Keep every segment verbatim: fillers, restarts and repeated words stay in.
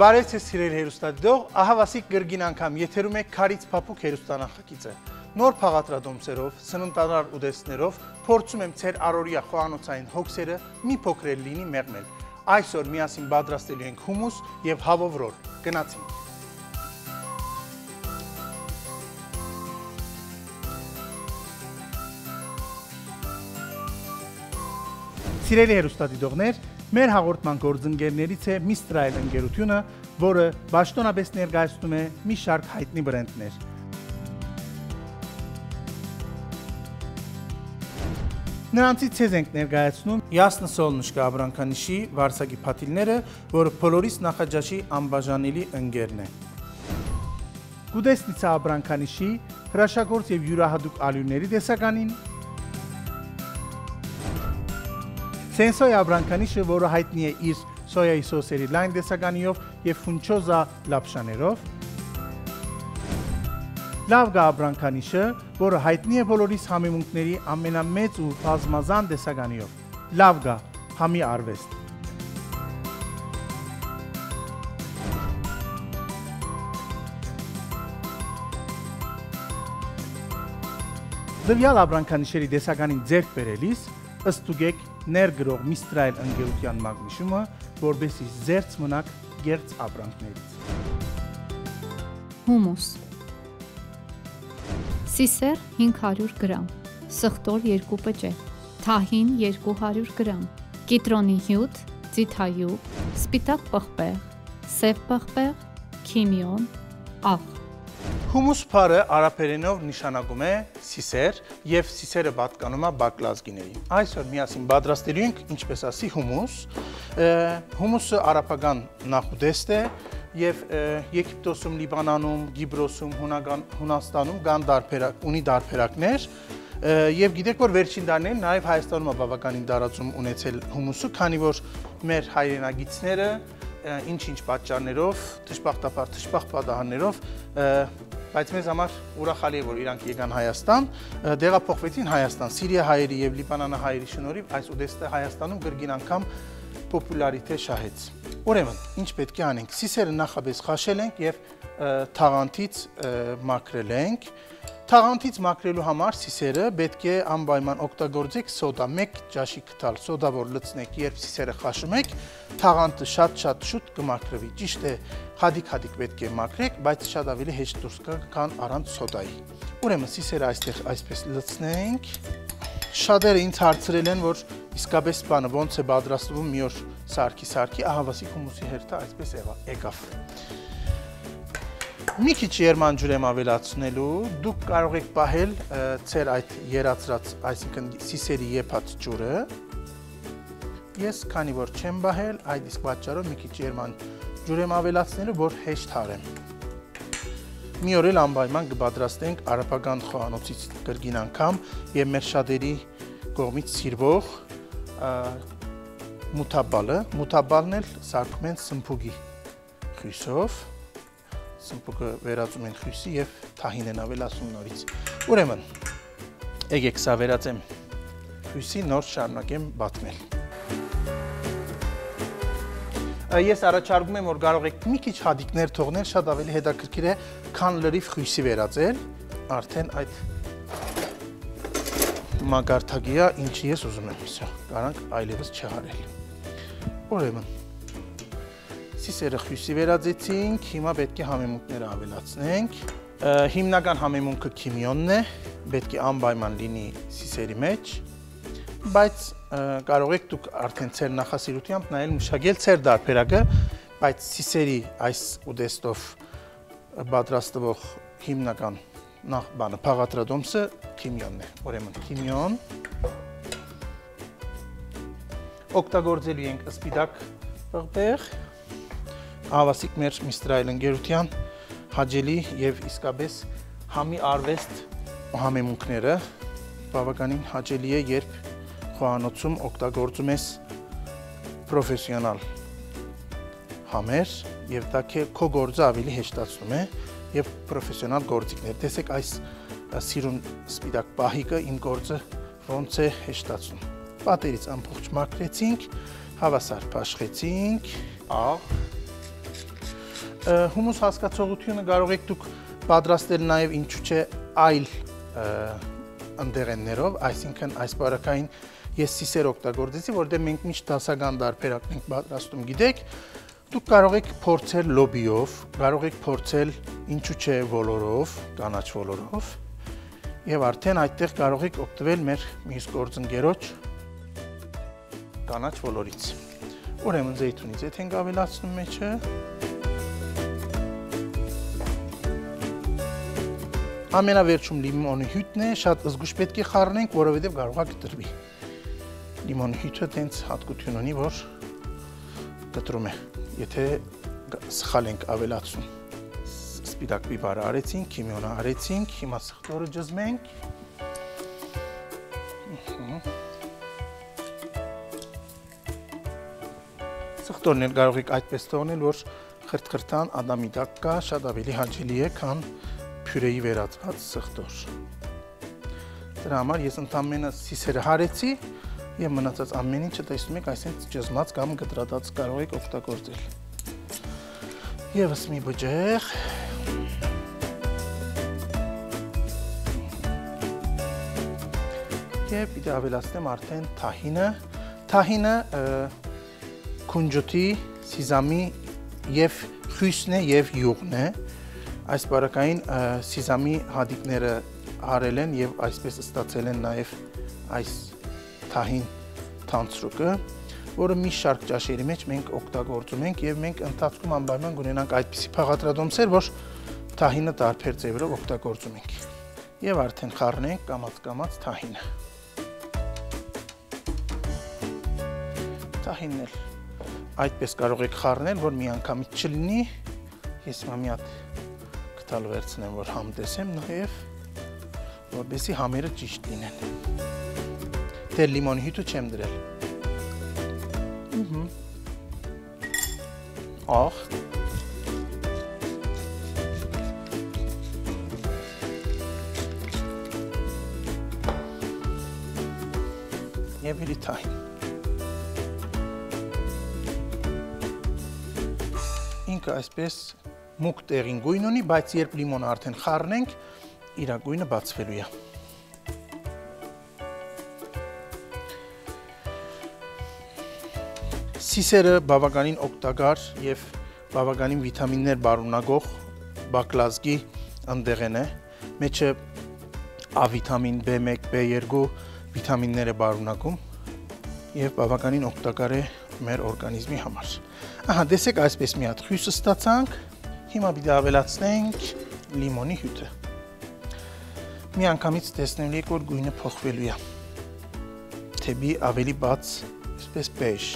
Բարև ձեզ սիրելի հեռուստադիտող, ահա Վասիկ կրկին անգամ եթերում է Քարից փափուկ հեռուստանախագիծը։ Նոր փաղադրատոմսերով, սննդարար ուտեստներով փորձում եմ ձեր առօրյա խոհանոցային հոգսերը մի փոքր էլ լինի մեղմել։ Այսօր միասին պատրաստելու ենք հումուս եւ հավովրոր։ Գնացինք։ Սիրելի հեռուստադիտողներ, մեր հաղորդման գործընկերներից է Միստրայել ընկերությունը, որը պաշտոնապես ներկայացնում է մի շարք հայտնի բրենդներ։ Նրանցից ցեզ ենք ներկայացնում Ясно Солнышко Abrankanişi վարսակի փաթիլները, որը բոլորիս նախաճաշի անբաժանելի ընկերն է։ Գուդեսնիցա Abrankanişi հրաշագործ եւ յուրահատուկ ալյուրների տեսականին, Սենսոյ Abrankanişi, որը հայտնի է իր սոյայի սոսերի լայն տեսականիով եւ ֆունչոզա լապշաներով, Լավգա Abrankanişi, որը հայտնի է բոլորիս համեմունքների ամենամեծ ու բազմազան տեսականիով, Լավգա համի արվեստ։ Դվյալ Abrankanişi-երի տեսականին ձեռք բերելիս ըստուգեք ներգրող Միստրայել ընկերության մագնիշումը, որբեսի զերծ մնաք գերծ ապրանքներից։ Հումուս Սիսեր հինգ հարյուր գրամ, սխտոր երկու պճե, թահին երկու հարյուր գրամ, կիտրոնի հյութ, ձիթայու, սպիտակ պղպեղ, սև պղպեղ, քիմիոն, աղ։ Հումուս փարը արաբերենով նշանակում է սիսեր եւ սիսերը պատկանում է բակլազգիներին։ Այսօր միասին պատրաստելու ենք, ինչպես ասի, հումուս։ Հումուսը արաբական նախուտեստ է եւ Եգիպտոսում, Լիբանանում, Գիբրոսում, Հունաստանում կան դարբերակ, ունի դարբերակներ եւ գիտեք, որ վերջին տարիներին նաեւ Հայաստանում է բավականին տարածում ունեցել հումուսը, քանի որ մեր հայրենագիցները ինչ-ինչ պատճառներով, դժբախտաբար դժբախտ պատահաններով, բայց մեզ համար ուրախալի է, որ իրանք եկան Հայաստան, դեղափոխվեցին Հայաստան, Սիրիա հայերի եւ Լիբանան հայերի շնորհիվ այս ուտեստը Հայաստանում կրկին անգամ պոպուլարիտե շահեց։ Ուրեմն, ինչ պետք է անենք։ Սիսերը նախապես խաշել ենք եւ թաղանթից մաքրել ենք։ Թաղանթից մաքրելու համար սիսերը պետք է անպայման օգտագործեք սոդա, մեկ ճաշի քթալ սոդա, որ լցնեք, երբ սիսերը խաշում եք, թաղանթը շատ-շատ շուտ կմաքրվի։ Ճիշտ է, հադիկ-հադիկ պետք է մաքրեք, բայց շատ ավելի հեշտ դուրս կգա, քան առանց սոդայի։ Ուրեմն սիսերը այստեղ այսպես լցնենք։ Շատերը ինձ հարցրել են, որ իսկապես բանը ոնց է պատրաստվում մի օր սարքի-սարքի, ահա Վասիկ հումուսի հերթը այսպես եկավ։ Մի քիչ երման ջուր եմ ավելացնելու, դուք կարող եք պահել ձեր այդ երացրած, այսինքն սիսերի եփած ջուրը։ Ես քանի որ չեմ պահել, այդ իսկ պատճառով մի քիչ երման ջուր եմ ավելացնելու, որ հեշտ հարեմ։ Մի օր էլ անպայման կպատրաստենք արաբական խոհանոցից կրկին անգամ եւ մեր շատերի կողմից սիրվող մութաբալը, մութաբալն էլ սարքում են սմփուկի խույսով։ Սմփուկը վերածում են խույսի եւ թահին են ավելացում նորից։ Ուրեմն, եկեք սա վերածեմ խույսի, նոր շարունակեմ պատմել։ Ես առաջարկում եմ, որ կարող եք մի քիչ հադիկներ թողնել, շատ ավելի հետաքրքիր է, քան լրիվ խույսի վերածել, արդեն այդ մակարդակի է, ինչի ես ուզում եմ, սա կարանք այլևս չհարել։ Ուրեմն, սիսերը խույսի վերածեցինք, հիմա պետք է համեմունքները ավելացնենք։ Հիմնական համեմունքը քիմիոնն է, պետք է անպայման լինի սիսերի մեջ, բայց կարող եք դուք արդեն ձեր նախասիրությամբ նայել մշակել ձեր դարբերակը, բայց սիսերի այս ուտեստով պատրաստվող հիմնական նախ բանը փաղադրատոմսը քիմիոնն է։ Ուրեմն քիմիոն օգտագործելու ենք սպիտակ պղպեղ, Վասիկ մեր Միստրայել ընկերության հաճելի եւ իսկապես համի արվեստ համեմունքները բավականին հաճելի է, երբ խոհանոցում օգտագործում ես պրոֆեսիոնալ համեր եւ դա քո գործը ավելի հեշտացնում է եւ պրոֆեսիոնալ գործիքներ։ Տեսեք այս սիրուն սպիտակ պահիկը իմ գործը ոնց է հեշտացնում։ Պատերից ամբողջ մաքրեցինք, հավասար փաշխեցինք, աղ, Հումուս հասկացողությունը կարող եք դուք պատրաստել նաև ինչու՞ չէ այլ ընդեղեններով, այսինքն այս բարակային ես սիսեր օգտագործեցի, որտեղ մենք միշտ դասական դարբերակն ենք պատրաստում, գիտեք, դուք կարող եք փորձել լոբիով, կարող եք փորձել ինչու՞ չէ ոլորով, կանաչ ոլորով, եւ արդեն այդտեղ կարող եք օգտվել մեր մյուս գործընկերոջ կանաչ ոլորից։ Ուրեմն զեյթունից եթե ենք ավելացնում մեջը, ամենավերջում լիմոնի հյութն է, շատ զգուշ պետք է խառնենք, որովհետև կարող է կտրվի։ Լիմոնի հյութը տենց հատկություն ունի, որ կտրում է, եթե սխալ ենք ավելացնում։ Սպիտակ բիբարը արեցինք, քիմիոնը արեցինք, հիմա սխտորը ջզմենք։ Սխտորն էլ կարող եք այդպես թողնել, որ խրթխրթան ադամի տակ կա, շատ ավելի հաճելի է, քան փյուրեի վերածված սխտոր։ Դրա համար ես ընդամենը սիսերը հարեցի եւ մնացած ամեն ինչը տեսնում եք, այսինքն ջզմած կամ գտրատած կարող եք օգտագործել։ Եվս մի բջեղ։ Եվ պիտի ավելացնեմ արդեն թահինը։ Թահինը քունջուտի, սիզամի եւ խույսն է եւ յուղն է։ Այս բարակային սիզամի հադիկները հարել են եւ այսպես ստացել են նաեւ այս թահին թանցրուկը, որը մի շարք ճաշերի մեջ մենք օգտագործում ենք եւ մենք ընթացքում անպայման կունենանք այդպիսի փաղադրատոմսեր, որ թահինը տարբեր ձևերով օգտագործում ենք։ Եվ արդեն խառնենք կամաց-կամաց թահինը։ Թահինն էլ այդպես կարող եք խառնել, որ մի անգամից չլինի։ Ես հիմա մի հատ գտալ վերցնեմ, որ համ տեսեմ նաև, որպեսզի համերը ճիշտ լինեն։ Դե լիմոնի հյութը չեմ դրել։ Աղ։ Եվ էլի թահին։ Ինքը այսպես մուկ տեղին գույն ունի, բայց երբ լիմոնը արդեն խառնենք, իր գույնը բացվելու է։ Սիսերը բավականին օգտակար եւ բավականին վիտամիններ բարունագող բակլազգի ընդեղեն է։ Մեջը A վիտամին, B one, B two վիտամիններ է բարունակում եւ բավականին օգտակար է մեր օրգանիզմի համար։ Ահա, տեսեք, այսպես մի հատ խույսը ստացանք։ Հիմա պիտի ավելացնենք լիմոնի հյութը։ Մի անգամից տեսնելու եք, որ գույնը փոխվելու է։ Թեպի ավելի բաց, այսպես բեժ։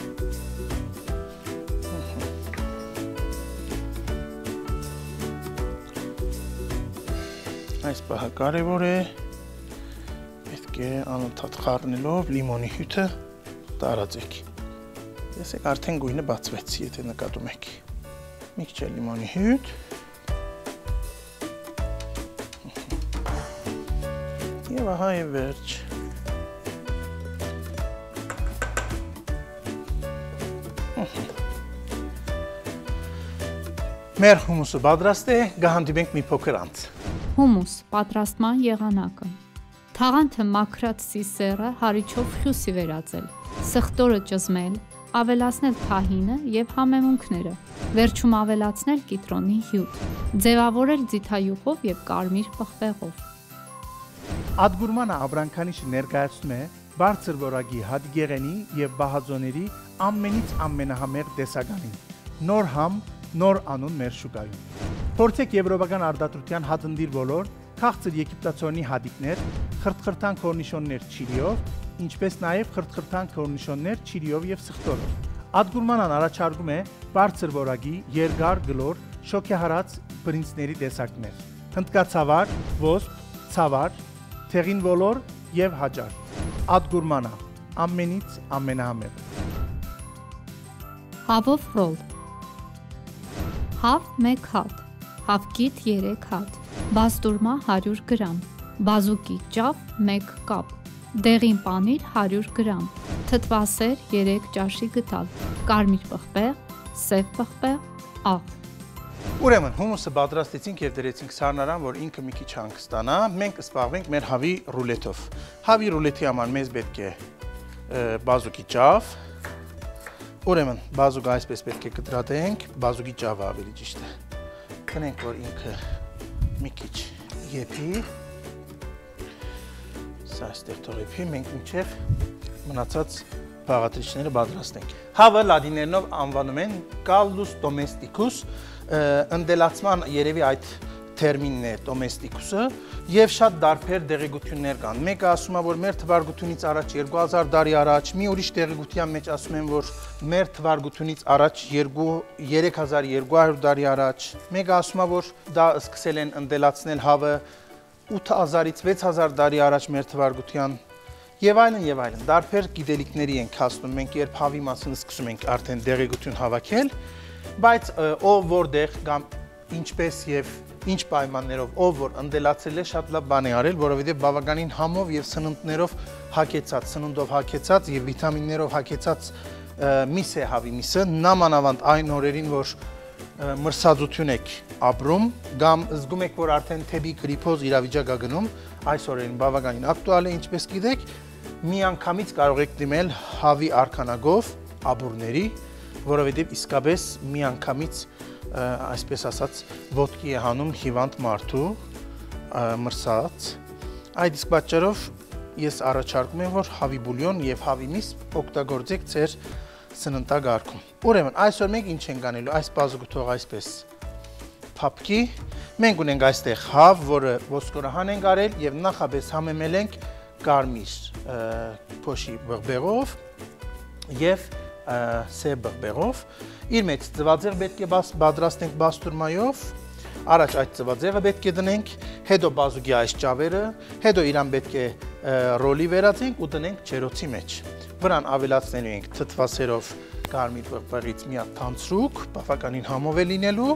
Այս պահը կարևոր է, պետք է անընդհատ խառնելով լիմոնի հյութը տարածեք։ Տեսեք, արդեն գույնը բացվեց, եթե նկատում եք։ Մի քիչ լիմոնի հյութ։ Եվ ահա է վերջ։ Մեր հումուսը պատրաստ է, կհանդիպենք մի փոքր անց։ Հումուս պատրաստման եղանակը։ Թաղանթը մաքրած սիսերը հարիչով խյուսի վերածել, սխտորը ճզմել, ավելացնել թահինը եւ համեմունքները, վերջում ավելացնել կիտրոնի հյութ, ձևավորել ձիթայուղով եւ կարմիր պղպեղով։ Ադգուրմանը Աբրանքանիշը ներկայացնում է բարձր որակի հատգեղենի եւ բահաձոների ամենից ամենահամեղ տեսականին։ Նոր համ, նոր անուն մեր շուկայում։ Փորձեք եվրոպական արտադրության հատնդիր ոլորտ, քաղցր եգիպտացորենի հադիկներ, խրթխրթան կորնիշոններ չիլիով, ինչպես նաև խրթխրթան կորնիշոններ չիլիով եւ սխտորով։ Ադգուրմանան առաջարկում է բարձր որակի, երկար գլոր, շոկեհարած բրինձների տեսակներ։ Հնդկացավար, ոսպ, ցավար, թեղին ոլոր եւ հաճար։ Ադգուրմանա, ամենից ամենահամեղը։ Հավով ռոլ։ Հավ մեկ հատ, հավկիթ երեք հատ, բաստուրմա հարյուր գրամ, բազուկի ճավ մեկ կապ, դեղին պանիր հարյուր գրամ, թթվասեր երեք ճաշի գդալ, կարմիր պղպեղ, սև պղպեղ, աղ։ Ուրեմն հումուսը պատրաստեցինք եւ դրեցինք սառնարան, որ ինքը մի քիչ հանգստանա։ Մենք կսպառվենք մեր հավի ռուլետով։ Հավի ռուլետի համար մեզ պետք է բազուկի ճավ։ Ուրեմն բազուկը այսպես պետք է կտրատենք, բազուկի ճավը ավելի ճիշտ է։ Քնենք, որ ինքը մի քիչ եփի։ Սա այստեղ թողեփի, մենք մինչև մնացած բաղադրիչները պատրաստենք։ Հավը լատիներենով անվանում են Caldus domesticus, ընդելացման երևի այդ տերմինն է domesticus-ը, եւ շատ դարբեր դեղեցություններ կան։ Մեկը ասում է, որ մեր թվարկությունից առաջ երկու հազար տարի առաջ, մի ուրիշ դեղեցության մեջ ասում են, որ մեր թվարկությունից առաջ երեք հազար երկու հարյուր տարի առաջ, մեկը ասում է, որ դա սկսել են ընդելացնել հավը ութ հազարից վեց հազար տարի առաջ մեր թվարկության եւ այլն եւ այլն։ Դարբեր գիտելիքների ենք հասնում, մենք երբ հավի մասին սկսում ենք արդեն դեղեցություն հավաքել, բայց ով որտեղ կամ ինչպես եւ ինչ պայմաններով ով որ ընդելացել է շատ լավ բան է արել, որովհետեւ բավականին համով եւ սնունդներով հագեցած, սնունդով հագեցած եւ վիտամիններով հագեցած միս է հավի միսը, նամանավանդ այն օրերին, որ մրսածություն եք ապրում, կամ զգում եք, որ արդեն թեբի գրիպոզ իրավիճակ է գնում, այս օրերին բավականին ակտուալ է, ինչպես գիտեք, միանգամից կարող եք դիմել հավի արքանագով աբուրների, որովհետև իսկապես միանգամից, այսպես ասած, ոտքի է հանում հիվանդ մարդու մրսած։ Այդ իսկ պատճառով ես առաջարկում եմ, որ հավի բուլյոն եւ հավի միս օգտագործեք ձեր սննդակարգում։ Ուրեմն, այսօր մենք ինչ ենք անելու, այս բազուկը թող այսպես փափկի, մենք ունենք այստեղ հավ, որը ոսկորահան ենք արել եւ նախապես համեմել ենք կարմիր փոշի բղբեղով եւ սև բղբեղով։ Իր մեջ ծվածեղ պետք է պատրաստենք բաստուրմայով, առաջ այդ ծվածեղը պետք է դնենք, հետո բազուկի այս ճավերը, հետո իրան պետք է ռոլի վերածենք ու դնենք ջերոցի մեջ։ Վրան ավելացնելու ենք թթվասերով կարմիր բղբեղից մի հատ թանձրուկ, բավականին համով է լինելու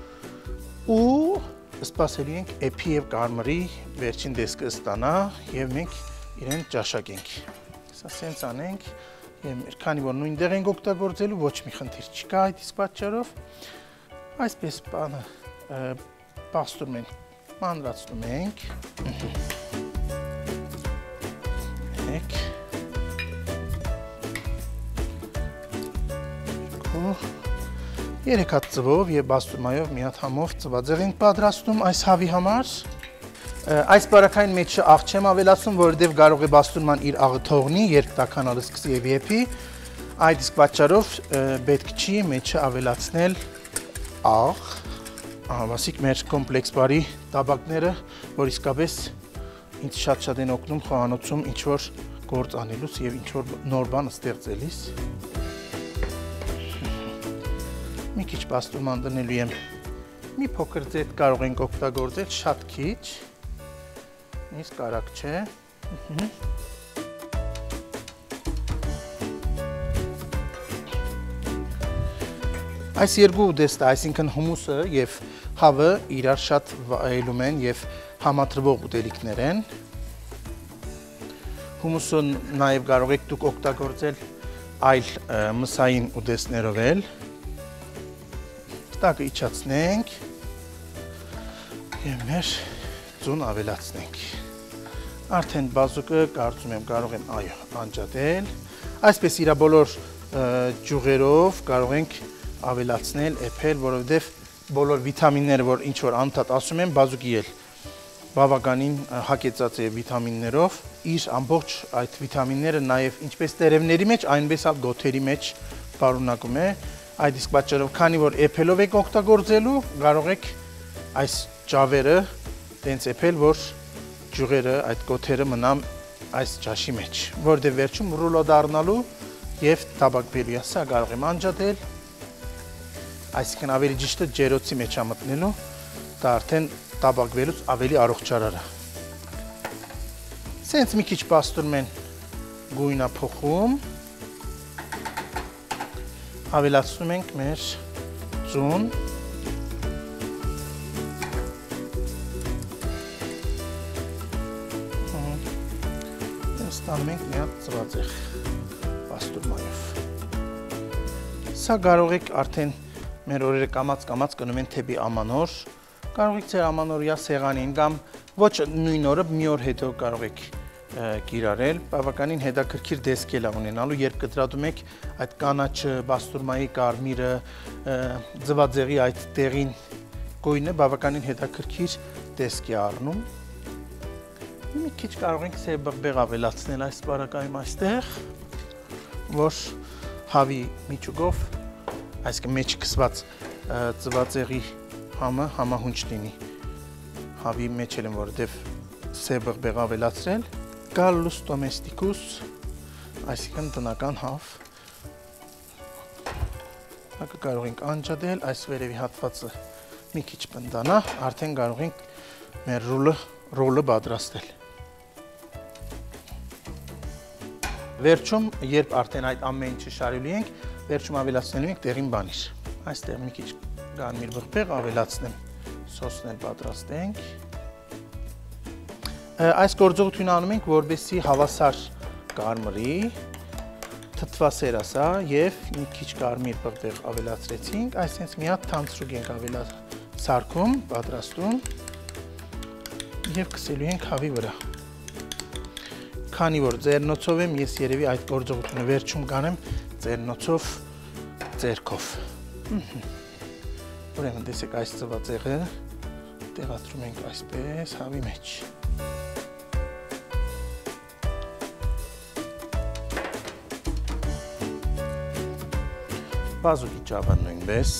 ու սպասելու ենք էփի եւ կարմրի վերջին տեսքը ստանա եւ մենք իրեն ճաշակենք։ Սա սենց անենք եւ քանի որ նույնտեղ ենք օգտագործելու, ոչ մի խնդիր չկա այդ իսկ պատճառով։ Այսպես բանը պաստուրում ենք, մանրացնում ենք։ Եք երեք հատ ծվով եւ բաստուրմայով մի հատ համով ծվածեղ ենք պատրաստում այս հավի համար։ Այս բարակային մեջը աղ չեմ ավելացնում, որովհետև կարող է բաստուրման իր աղը թողնի, երբ տաքանալը սկսի եւ եփի։ Այդ իսկ պատճառով պետք չի մեջը ավելացնել աղ։ Ասիկ մեր կոմպլեքս բարի տաբակները, որ իսկապես ինձ շատ-շատ են օգնում խոհանոցում ինչ որ գործ անելուց եւ ինչ որ նոր բան ստեղծելիս։ Մի քիչ բաստուրման դնելու եմ, մի փոքր ձետ կարող ենք օգտագործել, շատ քիչ, իսկ արագ չէ։ Այս երկու ուտեստը, այսինքն հումուսը եւ հավը իրար շատ վայելում են եւ համադրվող ուտելիքներ են։ Հումուսը նաեւ կարող եք դուք օգտագործել այլ մսային ուտեստներով էլ։ Տակը իջացնենք եւ մեր ձուն ավելացնենք։ Արդեն բազուկը կարծում եմ կարող եմ այո անջատել։ Այսպես իր բոլոր ջուղերով կարող ենք ավելացնել, էփել, որովհետեւ բոլոր վիտամինները, որ ինչ որ անդադ ասում եմ, բազուկի էլ բավականին հագեցած է վիտամիններով, իր ամբողջ այդ վիտամինները նաեւ ինչպես տերևների մեջ, այնպես էլ գոթերի մեջ պարունակում է։ Այդ իսկ պատճառով, քանի որ էփելով եք օգտագործելու, կարող եք այս ճավերը տենց էփել, որ ջուղերը, այդ գոթերը մնան այս ճաշի մեջ, որտեղ վերջում ռուլո դառնալու եւ տաբակվելու է, սա կարող եմ անջատել, այսինքն ավելի ճիշտը ջերոցի մեջ է մտնելու, դա արդեն տաբակվելուց ավելի առողջարար է։ Սենց մի քիչ պաստուրում են գույնա փոխում, ավելացնում ենք մեր ձուն, ստանում ենք մի հատ ծվածեղ պաստուրմայով։ Սա կարող եք արդեն մեր օրերը կամած-կամած կնում են թեպի ամանոր, կարող եք ձեր ամանորյա սեղանին կամ ոչ նույն օրը մի օր հետո կարող եք կիրառել, բավականին հետաքրքիր դեսք է ունենալու, երբ կտրատում եք այդ կանաչը, բաստուրմայի կարմիրը, ձվածեղի այդ տեղին գույնը բավականին հետաքրքիր դեսք է առնում։ Մի քիչ կարող ենք սեբղբեղ ավելացնել այս բարակայում այստեղ, որ հավի միջուկով, այսինքն մեջ քսված ձվածեղի համը համահունչ լինի։ Հավի մեջ էլ եմ որովհետև սեբղբեղ ավելացրել, Gallus domesticus, այսինքն տնական հավ։ Հակը կարող ենք անջատել, այս վերևի հատվածը մի քիչ պնդանա, արդեն կարող ենք մեր ռոլը, ռոլը պատրաստել։ Վերջում, երբ արդեն այդ ամեն ինչը շարելու ենք, վերջում ավելացնելու ենք տեղին բանիր։ Այստեղ մի քիչ կարմիր բղբեղ ավելացնեմ, սոսն էլ պատրաստենք։ Այս գործողությունը անում ենք, որպեսզի հավասար կարմրի, թթվասեր ասա և մի քիչ կարմիր բղբեղ ավելացրեցինք, այսինքն մի հատ թանձրուկ ենք ավելացարկում, պատրաստում և կսելու ենք հավի վրա։ Քանի որ ձեռնոցով եմ, ես երևի այդ գործողությունը վերջում կանեմ ձեռնոցով, ձեռքով։ Ուրեմն տեսեք այս ձվածեղը տեղադրում ենք այսպես հավի մեջ։ Բազուկի ճավը նույնպես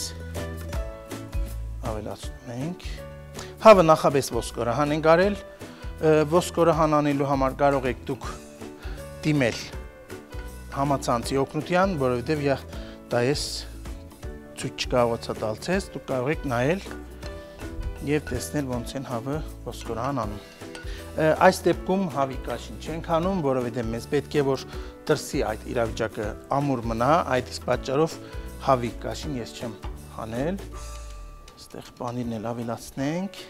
ավելացնում ենք։ Հավը նախապես ոսկորահան ենք արել, ոսկորահան անելու համար կարող եք դուք դիմել համացանցի օգնության, որովհետև դա ես ցույց չկարողացա տալ ցես, դուք կարող եք նայել և տեսնել ոնց են հավը ոսկորահան անում։ Այս դեպքում հավի կաշին չենք անում, որովհետև մեզ պետք է որ դրսի այդ իրավիճակը ամուր մնա, այդ իսկ պատճառով հավի կաշին ես չեմ հանել, այստեղ պանիրն էլ ավելացնենք,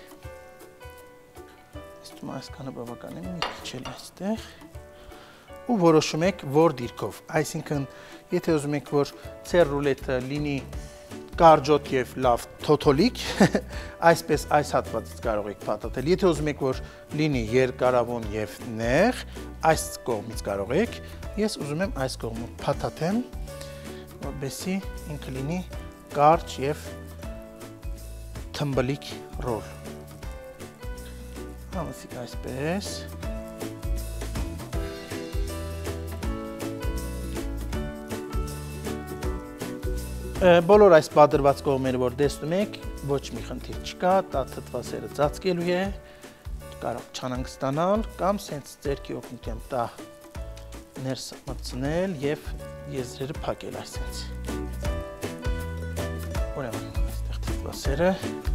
իստում այսքանը բավական է մի քիչ էլ այստեղ, ու որոշում եք որ դիրքով, այսինքն եթե ուզում եք որ ձեր ռուլետը լինի կարճոտ և լավ թոթոլիկ, այսպես այս հատվածից կարող եք փաթաթել, եթե ուզում եք որ լինի երկարավուն և նեղ, այս կողմից կարող եք, ես ուզում եմ այս կողմը փաթաթեմ, որպեսզի ինքը լինի կարճ և թմբլիկ ռոլ։ Համասիկ այսպես։ Բոլոր այս պատրված կողմերը, որ տեսնում եք, ոչ մի խնդիր չկա, դա թթվասերը ծածկելու է, կարող չանհանգստանալ կամ սենց ձեռքի օգնությամբ դա ներս մտցնել և եզրերը փակել այսպես։ Ուրեմն այստեղ թթվասերը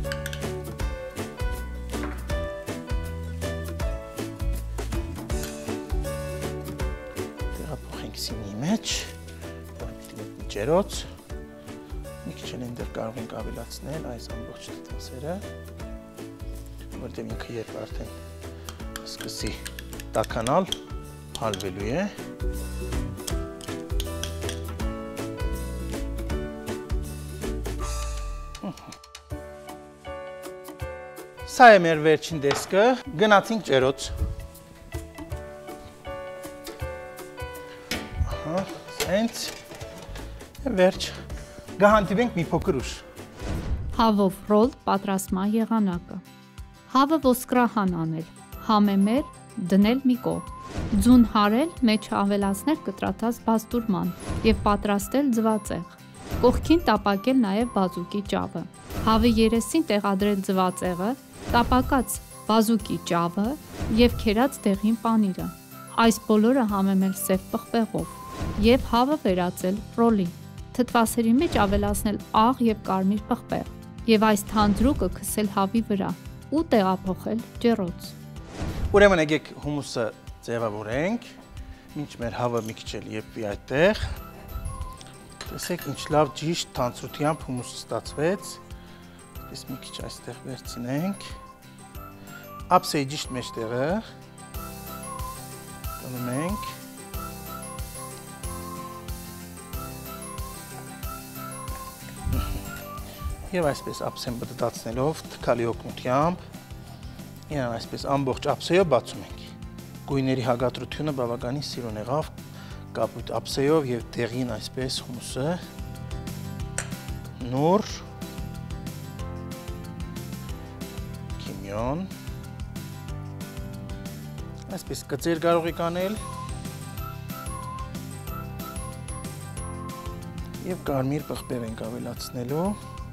տեղափոխենք սինի մեջ, ջերոց, մի քիչ էլ այնտեղ կարող ենք ավելացնել այս ամբողջ թթվասերը, որտեղ ինքը երբ արդեն սկսի տաքանալ, հալվելու է։ Սա է մեր վերջին դեսկը, գնացինք ջերոց։ Սենց, վերջ, գահանտիվենք մի փոքր ուշ։ Հավով ռոլ պատրաստման եղանակը։ Հավը ոսկրահան անել, համեմեր, դնել մի կողմ, ձուն հարել, մեջը ավելացնել կտրատած բաստուրման և պատրաստել ձվածեղ, կողքին տապակել նաև բազուկի ճավը, հավի երեսին տեղադրել ձվածեղը, տապակած բազուկի ճավը և քերած դեղին պանիրը, այս բոլորը համեմել սև պղպեղով և հավը վերածել ռոլի, թթվասերի մեջ ավելացնել աղ և կարմիր պղպեղ և այս թանձրուկը քսել հավի վրա ու տեղափոխել ջեռոց։ Ուրեմն եկեք հումուսը ձևավորենք, մինչ մեր հավը մի քիչ էլ եփվի այդտեղ։ Տեսեք ինչ լավ ճիշտ թանձրությամբ հումուսը ստացվեց։ Այս մի քիչ այստեղ վերցնենք։ Ափսեի ճիշտ մեջտեղը դնում ենք։ Եվ այսպես ափսեն բդդացնելով թքալի օգնությամբ իրան այսպես ամբողջ ափսեով բացում ենք։ Գույների հագատրությունը բավականին սիրուն եղավ կապույտ ափսեով եւ դեղին այսպես հումուսը նուր քիմիոն այսպես կծեր կարող եք անել եւ կարմիր պղպեղ ենք ավելացնելու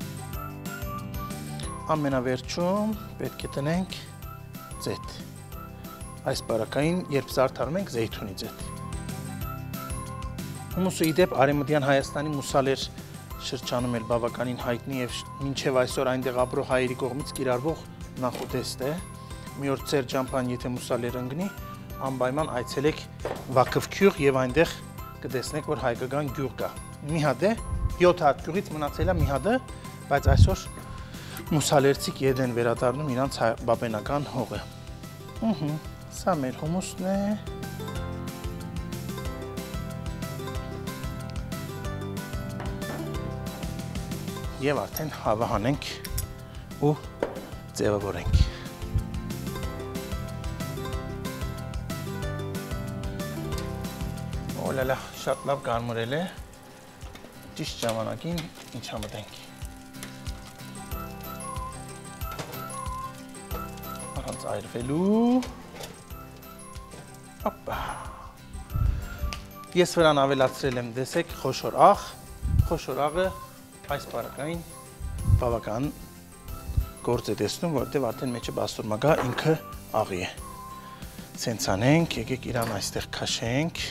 ամենավերջում պետք է տնենք ձեթ այս բարակային երբ զարդարում ենք զեյթունի ձեթ հումուսը իդեպ արևմտյան Հայաստանի Մուսալեր շրջանում էլ բավականին հայտնի եւ մինչեւ այսօր այնտեղ ապրող հայերի կողմից կիրառվող նախուտեստ է մի օր ծեր ճամփան եթե Մուսալեր ընկնի անպայման այցելեք Վաքով գյուղ եւ այնտեղ կտեսնեք որ հայկական գյուղ կա մի հատ է յոթ հատ գյուղից մնացել է մի հատը բայց այսօր Մուսալերցիք ետ են վերադառնում իրանց բաբենական հողը ըհը սա մեր հումուսն է եւ արդեն հավահանենք ու ձևավորենք օլալա շատ լավ կարմրել է ճիշտ ժամանակին ինչա մտենք առանց այրվելու հոպա ես վրան ավելացրել եմ դեսեք խոշոր աղ խոշոր աղը այս բարակային բավական գործ է տեսնում որտեղ արդեն մեջը բաստուրմա գա ինքը աղի է սենց անենք եկեք իրան այստեղ քաշենք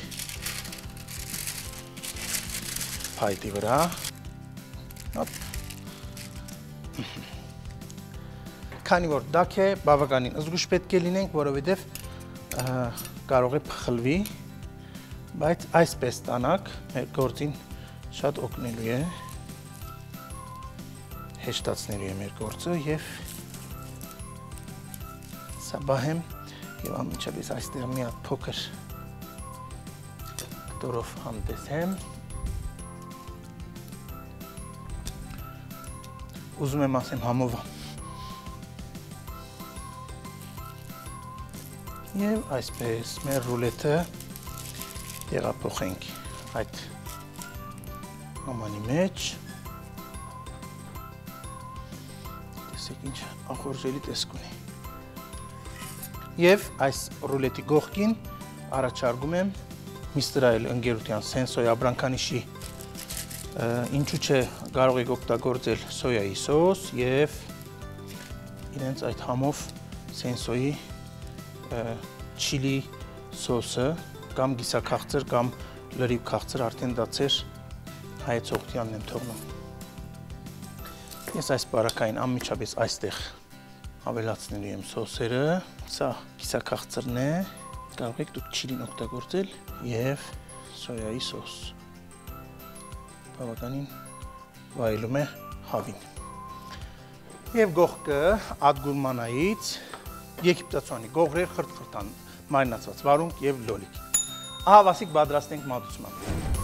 փայտի վրա հոպ քանի որ դակ է բավականին զգուշ պետք է լինենք որովհետև կարող է փխլվի բայց այսպես տանակ մեր գործին շատ օգնելու է հեշտացնելու է մեր գործը եւ սա բահեմ եւ անմիջապես այստեղ մի հատ փոքր կտորով հանդեսեմ ուզում եմ ասեմ համով եւ այսպես մեր ռուլետը տեղափոխենք այդ ամանի մեջ տեսեք ինչ ախորժելի տեսք ունի եւ այս ռուլետի գողքին առաջարկում եմ Միստրայել ընկերության Սենսոյ Աբրանքանիշի ինչու չէ կարող եք օգտագործել սոյայի սոս եւ իրենց այդ համով Սենսոյի չիլի սոսը կամ գիսաքաղցր կամ լրիվ քաղցր արդեն դա ծեր հայեցողությանն եմ թողնում ես այս բարակային անմիջապես այստեղ ավելացնելու եմ սոսերը սա գիսաքաղցրն է կարող եք դուք չիլին օգտագործել եւ սոյայի սոս բավականին վայելում է հավին եւ գողկը ադգուրմանայից եգիպտացուանի գողրեր խրտ-խրտան մարինացված վարունգ եւ լոլիկ ահա վասիկ պատրաստենք մատուցման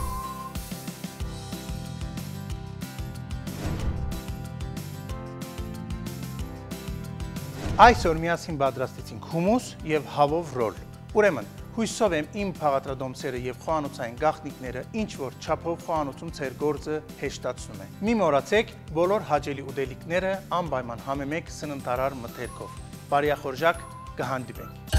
այսօր միասին պատրաստեցինք հումուս եւ հավով ռոլ ուրեմն հույսով եմ իմ փաղադրատոմսերը եւ խոհանոցային գաղտնիքները ինչ որ չափով խոհանոցում ծեր գործը հեշտացնում է։ Մի մոռացեք բոլոր հաճելի ուտելիքները անպայման համեմեք սննդարար մթերքով։ Բարյախորժակ կհանդիպենք։